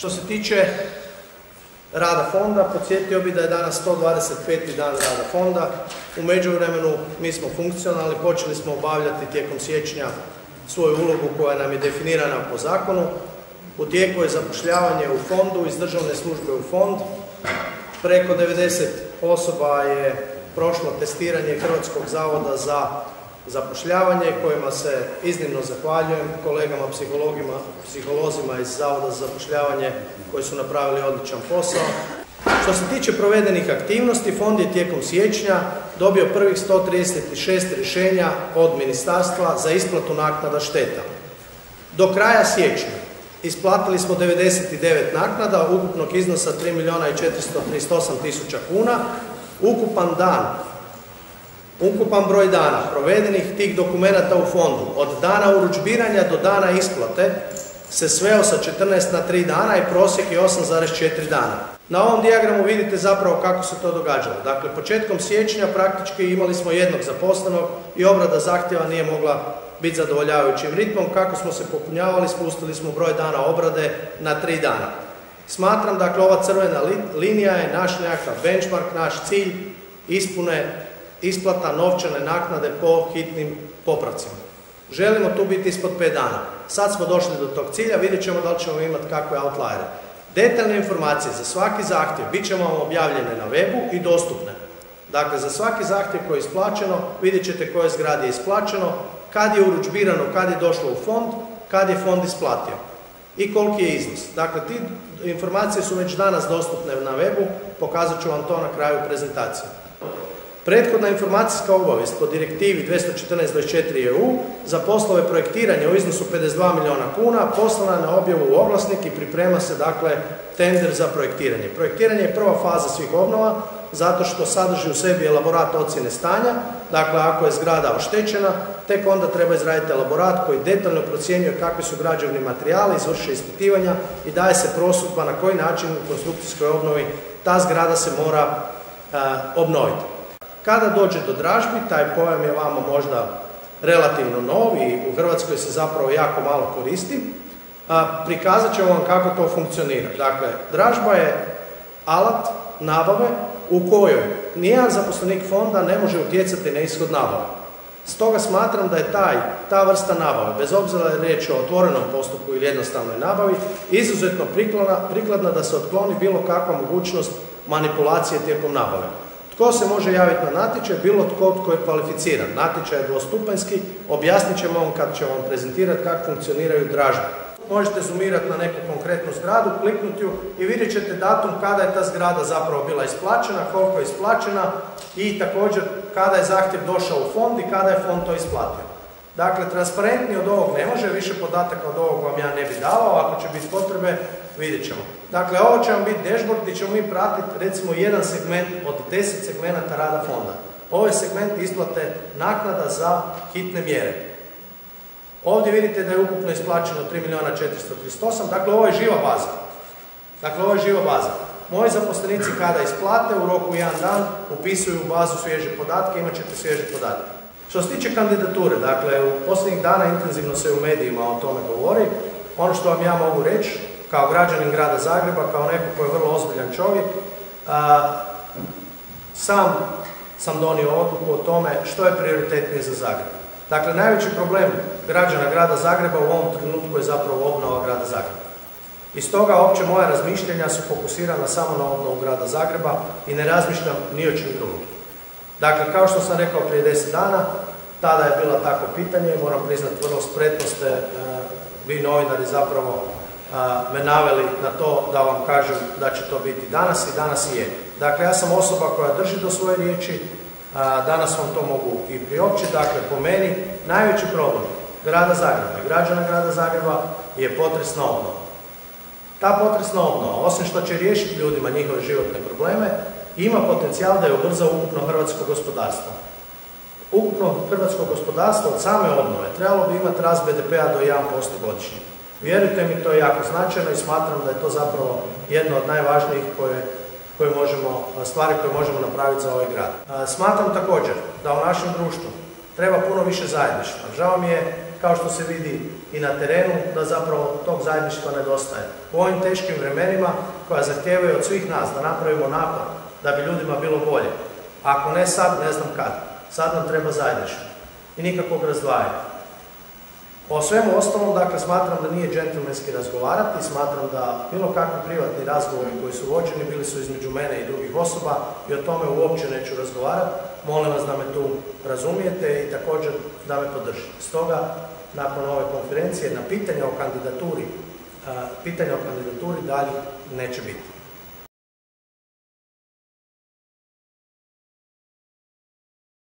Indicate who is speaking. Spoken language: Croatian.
Speaker 1: Što se tiče rada fonda, podsjetio bih da je danas 125. dan rada fonda. U međuvremenu mi smo funkcionalni, počeli smo obavljati tijekom siječnja svoju ulogu koja nam je definirana po zakonu. U tijeku je zapošljavanje u fondu, iz državne službe u fond. Preko 90 osoba je prošlo testiranje Hrvatskog zavoda za zapošljavanje, kojima se iznimno zahvaljujem, kolegama psiholozima iz Zavoda za zapošljavanje koji su napravili odličan posao. Što se tiče provedenih aktivnosti, fond je tijekom siječnja dobio prvih 136 rješenja od ministarstva za isplatu naknada šteta. Do kraja siječnja isplatili smo 99 naknada ukupnog iznosa 3.438.000 kuna. Ukupan broj dana provedenih tih dokumenata u fondu od dana urudžbiranja do dana isplate se sveo sa 14 na 3 dana i prosjek je 8,4 dana. Na ovom dijagramu vidite zapravo kako se to događalo. Dakle, početkom siječnja praktički imali smo jednog zaposlenog i obrada zahtjeva nije mogla biti zadovoljavajućim ritmom. Kako smo se popunjavali, spustili smo broj dana obrade na 3 dana. Smatram, dakle, ova crvena linija je naš nekakav benchmark, naš cilj ispune isplata novčane naknade po hitnim popravcima. Želimo tu biti ispod 5 dana. Sad smo došli do tog cilja, vidjet ćemo da li ćemo imati kakve outliere. Detaljne informacije za svaki zahtjev bit će vam objavljene na webu i dostupne. Dakle, za svaki zahtjev koji je isplaćeno, vidjet ćete koje zgrade je isplaćeno, kad je urudžbirano, kad je došlo u fond, kad je fond isplatio i koliki je iznos. Dakle, ti informacije su već danas dostupne na webu, pokazat ću vam to na kraju prezentacije. Prethodna informacijska obavijest po direktivi 214/24 EU za poslove projektiranja u iznosu 52 milijuna kuna poslana na objavu u oglasnik i priprema se, dakle, tender za projektiranje. Projektiranje je prva faza svih obnova zato što sadrži u sebi elaborat ocjene stanja. Dakle, ako je zgrada oštećena, tek onda treba izraditi elaborat koji detaljno procjenjuje kakvi su građevni materijali, izvrše ispitivanja i daje se prosudba na koji način u konstrukcijskoj obnovi ta zgrada se mora obnoviti. Kada dođe do dražbi, taj pojam je vama možda relativno nov i u Hrvatskoj se zapravo jako malo koristi, prikazat ćemo vam kako to funkcionira. Dakle, dražba je alat nabave u kojoj nijedan zaposlenik fonda ne može utjecati na ishod nabave. Stoga smatram da je ta vrsta nabave, bez obzira je riječ o otvorenom postupku ili jednostavnoj nabavi, izuzetno prikladna da se otkloni bilo kakva mogućnost manipulacije tijekom nabave. Tko se može javiti na natječaj? Bilo tko je kvalificiran. Natječaj je dvostupanjski, objasnit ćemo vam kad ćemo vam prezentirati kako funkcioniraju dražbe. Možete zoomirati na neku konkretnu zgradu, kliknuti ju i vidjet ćete datum kada je ta zgrada zapravo bila isplaćena, koliko je isplaćena i također kada je zahtjev došao u fond i kada je fond to isplatio. Dakle, transparentnije od ovog ne može, više podataka od ovog vam ja ne bi davao, ako će biti potrebe, vidjet ćemo. Dakle, ovo će vam biti dashboard gdje ćemo mi pratiti recimo jedan segment od 10 segmenata rada fonda. Ovo je segment isplate naknada za hitne mjere. Ovdje vidite da je ukupno isplaćeno 3.438.000, dakle ovo je živa baza. Moji zaposlenici kada isplate u roku 1 dan upisuju u bazu svježe podatke, imat ćete svježe podatke. Što se tiče kandidature, dakle, u posljednjih dana intenzivno se u medijima o tome govori. Ono što vam ja mogu reći, kao građanin grada Zagreba, kao neko koji je vrlo ozbiljan čovjek, sam sam donio odluku o tome što je prioritetnije za Zagreb. Dakle, najveći problem građana grada Zagreba u ovom trenutku je zapravo obnova grada Zagreba. I stoga opće moja razmišljenja su fokusirana samo na obnovu grada Zagreba i ne razmišljam ni o čem drugom. Dakle, kao što sam rekao prije 10 dana, tada je bilo takvo pitanje, moram priznati, vrlo spretno ste vi novinari zapravo me naveli na to da vam kažem da će to biti danas i danas i je. Dakle, ja sam osoba koja drži do svoje riječi, danas vam to mogu i priopćiti. Dakle, po meni najveći problem grada Zagreba i građana grada Zagreba je potresna obnova. Ta potresna obnova, osim što će riješiti ljudima njihove životne probleme, ima potencijal da je ubrza ukupno hrvatsko gospodarstvo. Ukupno hrvatsko gospodarstvo od same obnove trebalo bi imati rast BDP-a do 1% godišnje. Vjerujte mi, to je jako značajno i smatram da je to zapravo jedno od najvažnijih stvari koje možemo napraviti za ovaj grad. Smatram također da u našem društvu Treba puno više zajedništva. Žao mi je, kao što se vidi i na terenu, da zapravo tog zajedništva nedostaje. U ovim teškim vremenima koja zahtijevaju od svih nas da napravimo napor da bi ljudima bilo bolje. Ako ne sad, ne znam kad. Sad nam treba zajedništvo i nikakvog razdvajanja. O svemu ostalom, dakle, smatram da nije džentlmenski razgovarati, smatram da bilo kakvi privatni razgovori koji su vođeni bili su između mene i drugih osoba i o tome uopće neću razgovarati. Molim vas da me tu razumijete i također da me podržite. Stoga, nakon ove konferencije, na pitanja o kandidaturi dalje neće biti.